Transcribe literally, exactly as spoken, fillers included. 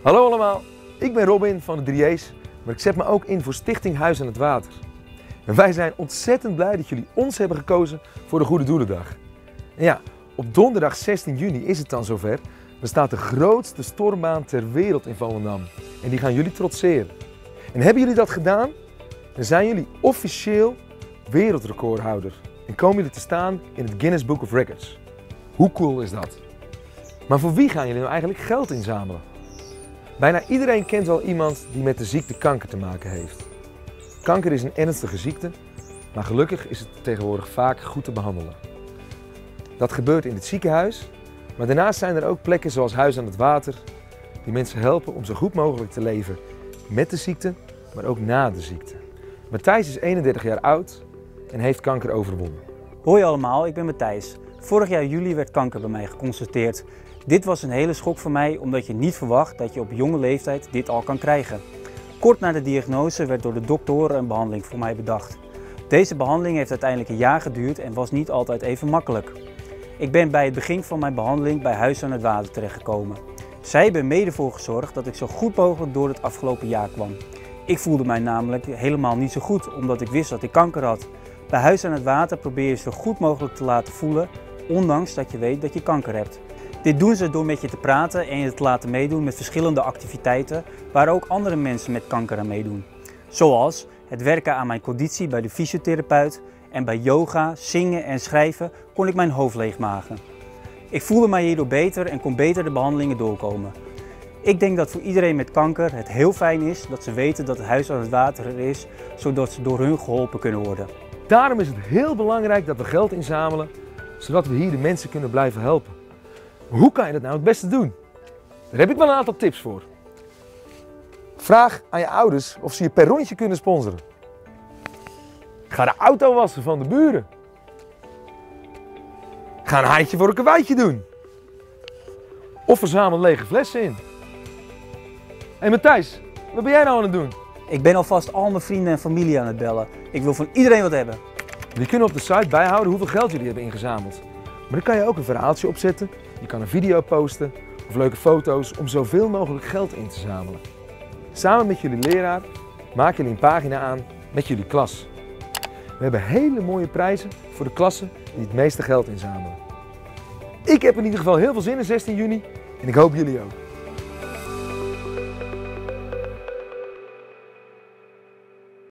Hallo allemaal, ik ben Robin van de drie E's, maar ik zet me ook in voor Stichting Huis aan het Water. En wij zijn ontzettend blij dat jullie ons hebben gekozen voor de Goede Doelendag. En ja, op donderdag zestien juni is het dan zover. Dan staat de grootste stormbaan ter wereld in Volendam. En die gaan jullie trotseren. En hebben jullie dat gedaan, dan zijn jullie officieel wereldrecordhouder. En komen jullie te staan in het Guinness Book of Records. Hoe cool is dat? Maar voor wie gaan jullie nou eigenlijk geld inzamelen? Bijna iedereen kent wel iemand die met de ziekte kanker te maken heeft. Kanker is een ernstige ziekte, maar gelukkig is het tegenwoordig vaak goed te behandelen. Dat gebeurt in het ziekenhuis, maar daarnaast zijn er ook plekken zoals Huis aan het Water die mensen helpen om zo goed mogelijk te leven met de ziekte, maar ook na de ziekte. Matthijs is eenendertig jaar oud en heeft kanker overwonnen. Hoi allemaal, ik ben Matthijs. Vorig jaar juli werd kanker bij mij geconstateerd. Dit was een hele schok voor mij omdat je niet verwacht dat je op jonge leeftijd dit al kan krijgen. Kort na de diagnose werd door de doktoren een behandeling voor mij bedacht. Deze behandeling heeft uiteindelijk een jaar geduurd en was niet altijd even makkelijk. Ik ben bij het begin van mijn behandeling bij Huis aan het Water terechtgekomen. Zij hebben mede voor gezorgd dat ik zo goed mogelijk door het afgelopen jaar kwam. Ik voelde mij namelijk helemaal niet zo goed omdat ik wist dat ik kanker had. Bij Huis aan het Water probeer je zo goed mogelijk te laten voelen, ondanks dat je weet dat je kanker hebt. Dit doen ze door met je te praten en je te laten meedoen met verschillende activiteiten waar ook andere mensen met kanker aan meedoen. Zoals het werken aan mijn conditie bij de fysiotherapeut en bij yoga, zingen en schrijven kon ik mijn hoofd leegmaken. Ik voelde mij hierdoor beter en kon beter de behandelingen doorkomen. Ik denk dat voor iedereen met kanker het heel fijn is dat ze weten dat het Huis aan het Water er is, zodat ze door hun geholpen kunnen worden. Daarom is het heel belangrijk dat we geld inzamelen, zodat we hier de mensen kunnen blijven helpen. Maar hoe kan je dat nou het beste doen? Daar heb ik wel een aantal tips voor. Vraag aan je ouders of ze je per rondje kunnen sponsoren. Ga de auto wassen van de buren. Ga een haantje voor een karweitje doen. Of verzamel lege flessen in. Hé hey Matthijs, wat ben jij nou aan het doen? Ik ben alvast al mijn vrienden en familie aan het bellen. Ik wil van iedereen wat hebben. Je kunt op de site bijhouden hoeveel geld jullie hebben ingezameld. Maar dan kan je ook een verhaaltje opzetten, je kan een video posten of leuke foto's om zoveel mogelijk geld in te zamelen. Samen met jullie leraar maken jullie een pagina aan met jullie klas. We hebben hele mooie prijzen voor de klassen die het meeste geld inzamelen. Ik heb in ieder geval heel veel zin in zestien juni en ik hoop jullie ook.